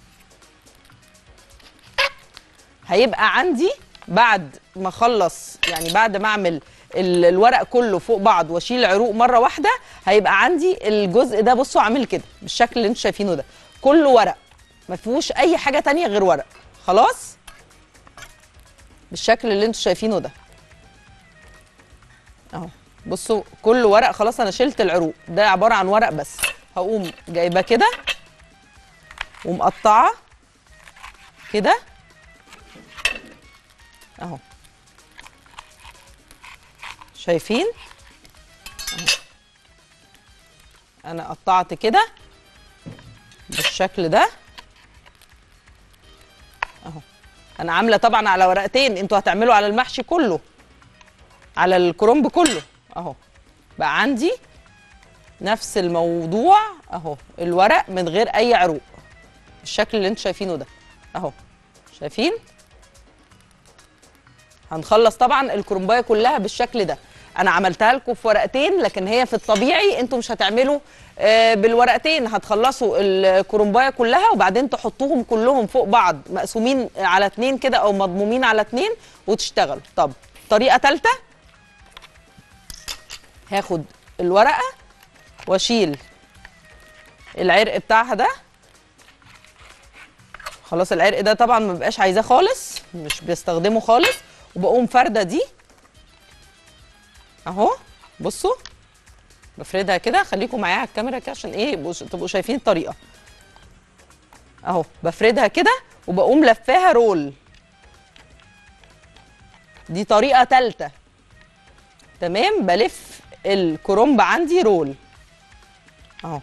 هيبقى عندي بعد ما اخلص يعني بعد ما اعمل الورق كله فوق بعض واشيل العروق مره واحده، هيبقى عندي الجزء ده بصوا عامل كده بالشكل اللي انتوا شايفينه ده، كله ورق ما فيهوش اي حاجه تانية غير ورق. خلاص. بالشكل اللي انتوا شايفينه ده اهو. بصوا كله ورق. خلاص انا شلت العروق، ده عباره عن ورق بس. هقوم جايبه كده ومقطعه كده اهو. شايفين اهو. انا قطعت كده بالشكل ده اهو. انا عامله طبعا على ورقتين، انتوا هتعملوا على المحشي كله على الكرنب كله اهو. بقى عندي نفس الموضوع اهو، الورق من غير اي عروق بالشكل اللي انتوا شايفينه ده اهو. شايفين؟ هنخلص طبعا الكرنبايه كلها بالشكل ده. انا عملتها لكم في ورقتين، لكن هي في الطبيعي انتوا مش هتعملوا آه بالورقتين. هتخلصوا الكرنبايه كلها وبعدين تحطوهم كلهم فوق بعض مقسومين على اتنين كده او مضمومين على اتنين وتشتغلوا. طب طريقه ثالثه، هاخد الورقه واشيل العرق بتاعها ده خلاص العرق ده طبعا ما بقاش عايزاه خالص، مش بيستخدمه خالص. وبقوم فارده دي اهو، بصوا بفردها كده. خليكم معايا على الكاميرا كده عشان ايه يبقوا- تبقوا شايفين الطريقه اهو. بفردها كده وبقوم لفاها رول. دي طريقه ثالثه. تمام، بلف الكرنب عندي رول اهو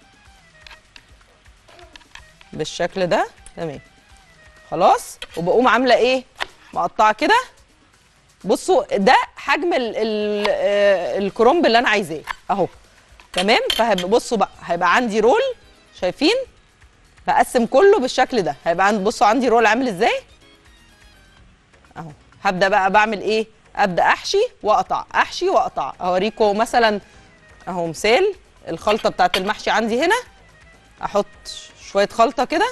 بالشكل ده. تمام خلاص. وبقوم عامله ايه، مقطعه كده. بصوا ده حجم ال ال آه، الكرنب اللي انا عايزاه اهو. تمام. فبصوا بقى هيبقى عندي رول، شايفين؟ بقسم كله بالشكل ده. هيبقى عندي، بصوا عندي رول عامل ازاي اهو. هبدا بقى بعمل ايه، ابدا احشي واقطع، احشي واقطع. اوريكم مثلا اهو مثال الخلطه بتاعت المحشي عندي هنا. احط شويه خلطه كده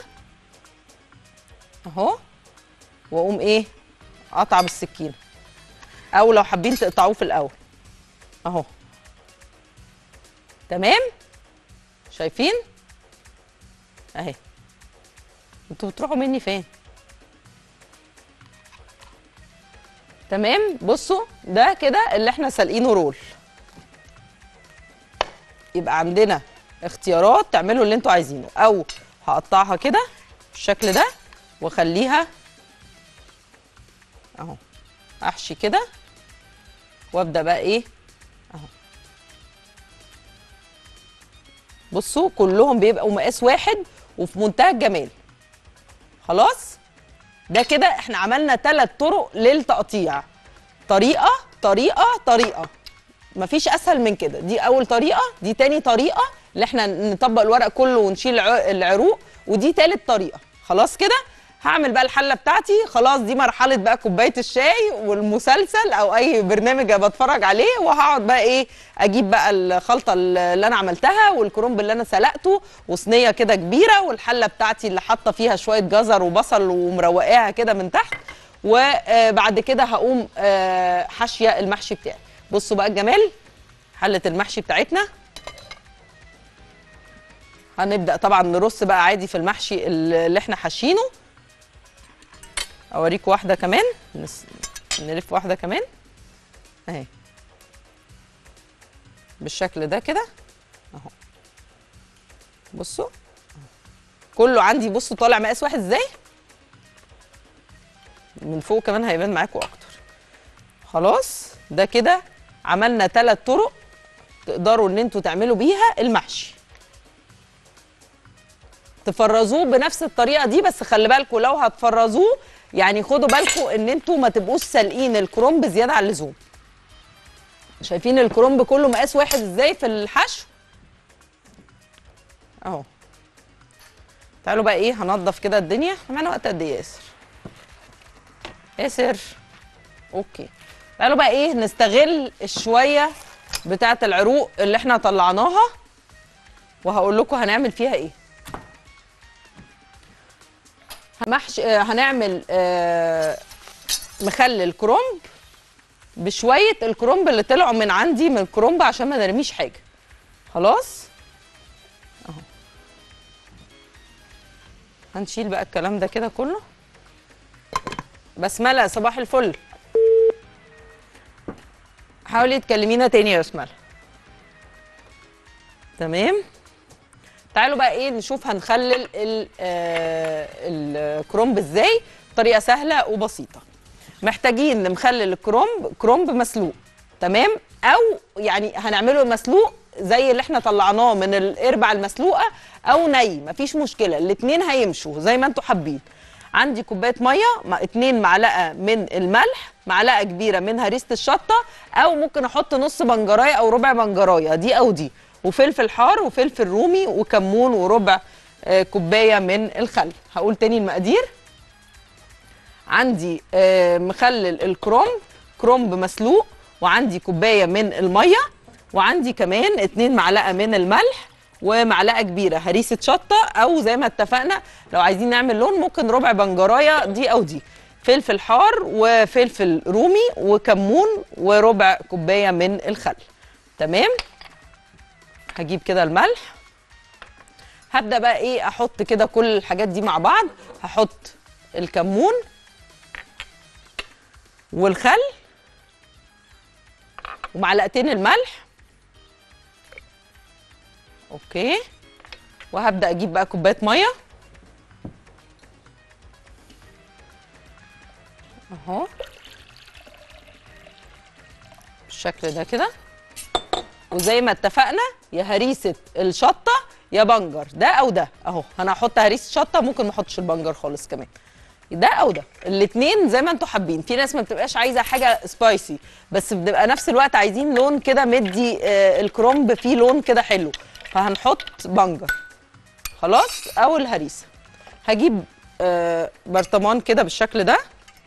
اهو، واقوم ايه قطعه بالسكينه، او لو حابين تقطعوه في الاول اهو. تمام، شايفين اهي. انتوا بتروحوا مني فين؟ تمام. بصوا ده كده اللي احنا سالقينه رول. يبقى عندنا اختيارات تعملوا اللي انتوا عايزينه، او هقطعها كده بالشكل ده واخليها اهو، احشي كده وابدا بقى ايه اهو. بصوا كلهم بيبقوا مقاس واحد وفي منتهى الجمال. خلاص ده كده احنا عملنا ثلاث طرق للتقطيع. طريقه طريقه طريقه، مفيش اسهل من كده. دي اول طريقه، دي تاني طريقه اللي احنا نطبق الورق كله ونشيل العروق، ودي تالت طريقه. خلاص كده هعمل بقى الحله بتاعتي. خلاص دي مرحله بقى كوبايه الشاي والمسلسل او اي برنامج بتفرج عليه، وهقعد بقى ايه اجيب بقى الخلطه اللي انا عملتها والكرنب اللي انا سلقته وصينيه كده كبيره، والحله بتاعتي اللي حاطه فيها شويه جزر وبصل ومروقاها كده من تحت. وبعد كده هقوم حاشيه المحشي بتاعي. بصوا بقى الجمال، حله المحشي بتاعتنا. هنبدا طبعا نرص بقى عادي في المحشي اللي احنا حاشينه. اوريكم واحده كمان، نلف واحده كمان اهي بالشكل ده كده اهو. بصوا كله عندي، بصوا طالع مقاس واحد ازاي، من فوق كمان هيبان معاكم اكتر. خلاص ده كده عملنا ثلاث طرق تقدروا ان انتوا تعملوا بيها المحشي. تفرزوه بنفس الطريقه دي، بس خلي بالكم لو هتفرزوه يعني خدوا بالكم ان انتوا ما تبقوش سالقين الكرنب زياده عن اللزوم. شايفين الكرنب كله مقاس واحد ازاي في الحشو اهو. تعالوا بقى ايه هنضف كده الدنيا. معانا وقت قد ايه يا ياسر؟ ياسر اوكي. تعالوا بقى ايه نستغل الشويه بتاعه العروق اللي احنا طلعناها، وهقول لكم هنعمل فيها ايه. محشي هنعمل آه مخلل كرنب بشويه الكرنب اللي طلعوا من عندي من الكرنب عشان ما نرميش حاجه. خلاص اهو. هنشيل بقى الكلام ده كده كله. بسمله صباح الفل، حاولي تكلمينا تاني يا بسمله. تمام. تعالوا بقى ايه نشوف هنخلل الكرنب ازاي. طريقه سهله وبسيطه. محتاجين نخلل الكرنب كرنب مسلوق، تمام، او يعني هنعمله مسلوق زي اللي احنا طلعناه من القربع المسلوقه، او ني، مفيش مشكله، الاثنين هيمشوا زي ما انتوا حابين. عندي كوبايه ميه مع اتنين معلقه من الملح، معلقه كبيره من هريسه الشطه، او ممكن احط نص بنجرايه او ربع بنجرايه دي او دي، وفلفل حار وفلفل رومي وكمون وربع آه كوبايه من الخل. هقول تاني المقادير. عندي آه مخلل الكرنب كرنب مسلوق، وعندي كوبايه من الميه، وعندي كمان اتنين معلقه من الملح، ومعلقه كبيره هريسه شطه، او زي ما اتفقنا لو عايزين نعمل لون ممكن ربع بنجرايه دي او دي، فلفل حار وفلفل رومي وكمون وربع كوبايه من الخل. تمام. هجيب كده الملح، هبدا بقى ايه احط كده كل الحاجات دي مع بعض. هحط الكمون والخل ومعلقتين الملح. اوكي، وهبدا اجيب بقى كوبايه ميه اهو بالشكل ده كده. وزي ما اتفقنا يا هريسه الشطه يا بنجر، ده او ده اهو. انا هحط هريسه شطه، ممكن ما احطش البنجر خالص كمان، ده او ده، الاثنين زي ما انتوا حابين. في ناس ما بتبقاش عايزه حاجه سبايسي، بس بتبقى نفس الوقت عايزين لون كده مدي آه الكرومب فيه لون كده حلو، فهنحط بنجر خلاص او الهريسه. هجيب آه برطمان كده بالشكل ده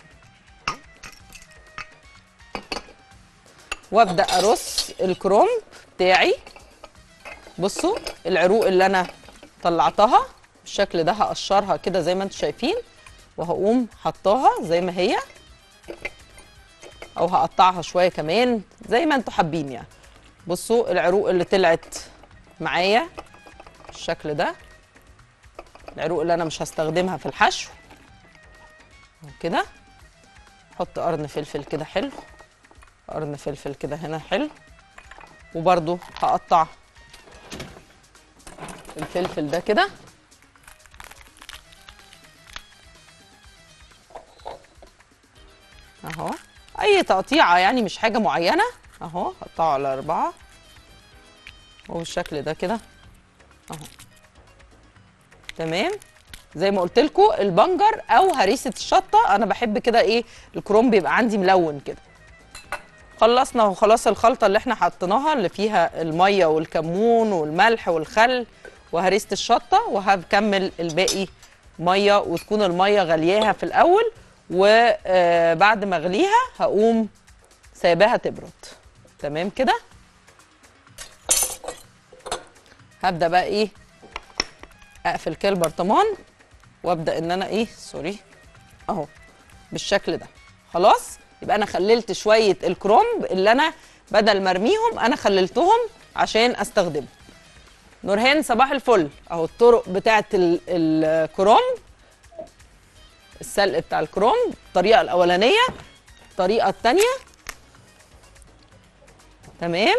وابدا ارص الكرومب بتاعي. بصوا العروق اللي انا طلعتها بالشكل ده هقشرها كده زي ما انتم شايفين، وهقوم حطاها زي ما هي، او هقطعها شويه كمان زي ما انتم حابين يعني. بصوا العروق اللي طلعت معايا بالشكل ده، العروق اللي انا مش هستخدمها في الحشو كده. احط قرن فلفل كده حلو، قرن فلفل كده هنا حلو، وبرده هقطع الفلفل ده كده اهو، اي تقطيعه يعني مش حاجه معينه اهو. هقطعه على اربعه وبالشكل ده كده اهو. تمام، زي ما قلت لكم البنجر او هريسه الشطه انا بحب كده ايه الكرومب بيبقى عندي ملون كده. خلصنا وخلاص الخلطه اللي احنا حطيناها اللي فيها الميه والكمون والملح والخل وهريسه الشطه، وهكمل الباقي ميه، وتكون الميه غلياها في الاول، وبعد ما اغليها هقوم سايباها تبرد. تمام كده. هبدا بقى ايه اقفل كده البرطمان وابدا ان انا ايه سوري اهو بالشكل ده. خلاص يبقى انا خللت شويه الكرومب اللي انا بدل ما ارميهم انا خللتهم عشان استخدمهم. نورهان صباح الفل اهو. الطرق بتاعه الكرومب، السلق بتاع الكرومب، الطريقه الاولانيه، الطريقه الثانيه. تمام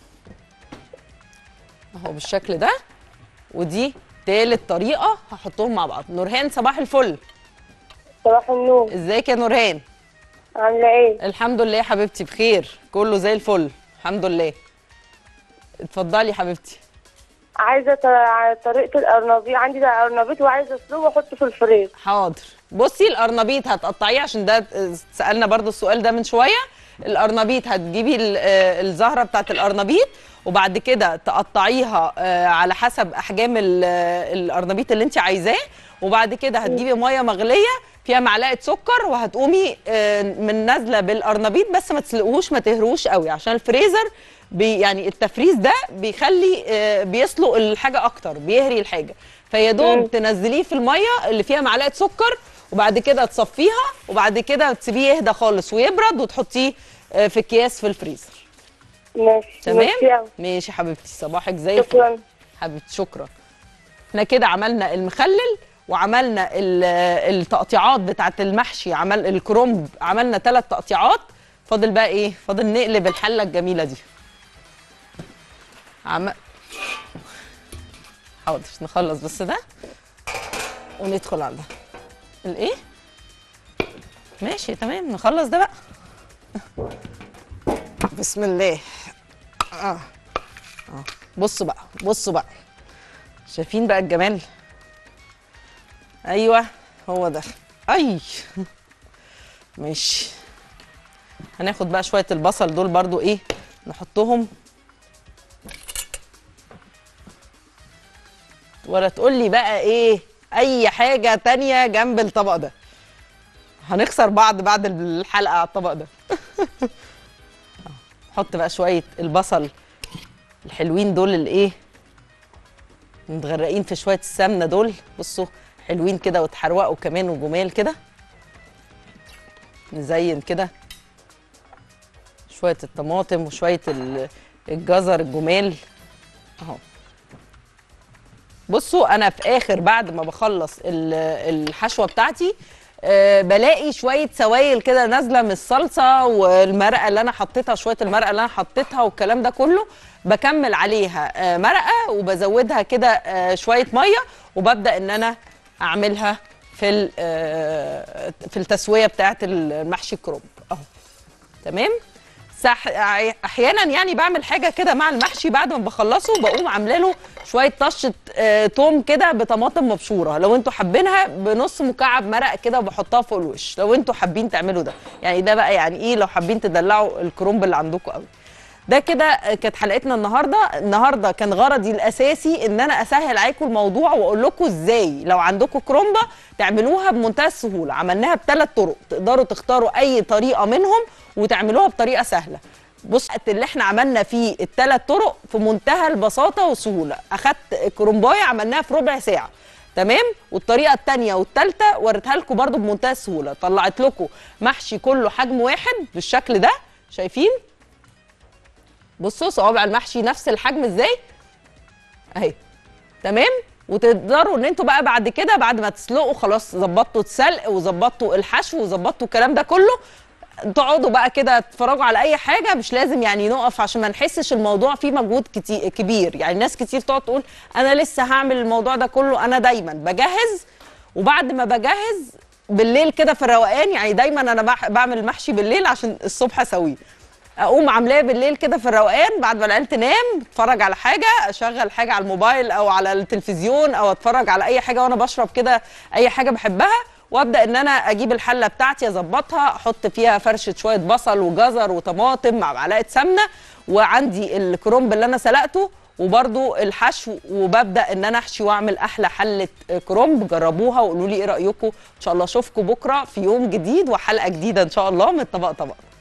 اهو بالشكل ده، ودي تالت طريقه هحطهم مع بعض. نورهان صباح الفل. صباح النور. ازيك يا نورهان؟ عامله ايه؟ الحمد لله يا حبيبتي بخير، كله زي الفل الحمد لله. اتفضلي يا حبيبتي. عايزه ط- طريقه القرنبيط. عندي ده قرنبيط وعايزه اسلقه واحطه في الفريز. حاضر. بصي القرنبيط هتقطعيه عشان ده سالنا برضو السؤال ده من شويه. القرنبيط هتجيبي ال- آه، الزهره بتاعت القرنبيط، وبعد كده تقطعيها آه، على حسب احجام ال- آه، القرنبيط اللي انت عايزاه، وبعد كده هتجيبي ميه مغليه فيها معلقه سكر، وهتقومي آه، من نازله بالقرنبيط، بس ما تسلقوهوش ما تهروش قوي عشان الفريزر بي يعني التفريز ده بيخلي آه، بيسلق الحاجه اكتر، بيهري الحاجه. فيا دوب تنزليه في الميه اللي فيها معلقه سكر، وبعد كده تصفيها، وبعد كده تسيبيه يهدى خالص ويبرد، وتحطيه آه، في اكياس في الفريزر. ماشي. تمام ميرسي أوي. ماشي حبيبتي، صباحك زي الفل. شكرا. حبيبتي شكرا. احنا كده عملنا المخلل وعملنا ال- التقطيعات بتاعه المحشي، عمل الكرنب عملنا ثلاث تقطيعات. فاضل بقى ايه؟ فاضل نقلب الحله الجميله دي. عم... حاضر نخلص بس ده وندخل على ده. الايه؟ ماشي تمام نخلص ده بقى. بسم الله. اه اه بصوا بقى بصوا بقى، شايفين بقى الجمال؟ ايوه هو ده. اي ماشي. هناخد بقى شويه البصل دول برضو ايه نحطهم، ولا تقولي بقى ايه اي حاجه تانية جنب الطبق ده. هنخسر بعض بعد الحلقه على الطبق ده. نحط بقى شويه البصل الحلوين دول الايه متغرقين في شويه السمنه دول، بصوا حلوين كده وتحروقوا كمان وجمال كده. نزين كده شويه الطماطم وشويه الجزر الجمال اهو. بصوا انا في اخر بعد ما بخلص الحشوه بتاعتي أه بلاقي شويه سوائل كده نازله من الصلصه والمرقه اللي انا حطيتها، شويه المرقه اللي انا حطيتها والكلام ده كله، بكمل عليها أه مرقه وبزودها كده أه شويه ميه، وببدا ان انا اعملها في أه في التسويه بتاعه المحشي الكرنب اهو. تمام. احيانا يعني بعمل حاجه كده مع المحشي بعد ما بخلصه، بقوم عامله له شويه طشه آه توم كده بطماطم مبشوره، لو انتوا حابينها بنص مكعب مرق كده وبحطها فوق الوش، لو انتوا حابين تعملوا ده يعني. ده بقى يعني ايه لو حابين تدلعوا الكرنب اللي عندكم قوي. ده كده كانت حلقتنا النهارده. النهارده كان غرضي الاساسي ان انا اسهل عليكم الموضوع واقول لكم ازاي لو عندكم كرنبه تعملوها بمنتهى السهوله. عملناها بثلاث طرق، تقدروا تختاروا اي طريقه منهم وتعملوها بطريقه سهله. بص اللي احنا عملنا فيه الثلاث طرق في منتهى البساطه والسهوله. اخدت كرنبايه عملناها في ربع ساعه، تمام. والطريقه الثانيه والثالثه وريتها لكم برده بمنتهى السهوله. طلعت لكم محشي كله حجم واحد بالشكل ده، شايفين؟ بصوا صوابع المحشي نفس الحجم ازاي اهي، تمام. وتقدروا ان انتوا بقى بعد كده بعد ما تسلقوا خلاص، ظبطتوا السلق وظبطتوا الحشو وظبطتوا الكلام ده كله، تقعدوا بقى كده تتفرجوا على اي حاجه. مش لازم يعني نقف عشان ما نحسش الموضوع فيه مجهود كتير كبير. يعني ناس كتير تقعد تقول انا لسه هعمل الموضوع ده كله. انا دايما بجهز، وبعد ما بجهز بالليل كده في الروقان، يعني دايما انا بعمل المحشي بالليل عشان الصبح اسويه، اقوم عاملاه بالليل كده في الروقان بعد ما العيال تنام، اتفرج على حاجه، اشغل حاجه على الموبايل او على التلفزيون او اتفرج على اي حاجه وانا بشرب كده اي حاجه بحبها، وابدا ان انا اجيب الحله بتاعتي اظبطها، احط فيها فرشه شويه بصل وجزر وطماطم مع معلقه سمنه، وعندي الكرنب اللي انا سلقته وبرده الحشو، وببدا ان انا احشي واعمل احلى حله كرنب. جربوها وقولوا لي ايه رايكم. ان شاء الله اشوفكم بكره في يوم جديد وحلقه جديده ان شاء الله من طبق طبق.